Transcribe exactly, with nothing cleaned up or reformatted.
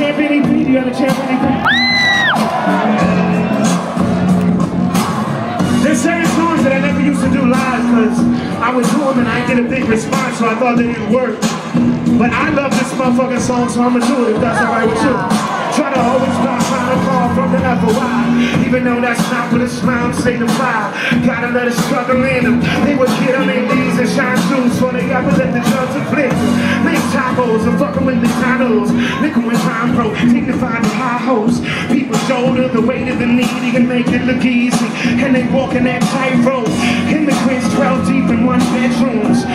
Champion E P, do you have a champion E P? There's certain songs that I never used to do live because I would do them and I didn't get a big response, so I thought they didn't work. But I love this motherfucking song, so I'ma do it if that's alright with you. Try to always stop trying to call from the upper wide, even though that's not what a smile signify. Gotta let it struggle in them. They would get them in these and shine shoes for they ever let the drugs afflict them. Make tacos and fucking with the titles. Liquor with time pro, dignified with high hopes. People shoulder the weight of the needy and make it look easy. And they walking that tightrope. Immigrants twelve deep in one bedrooms.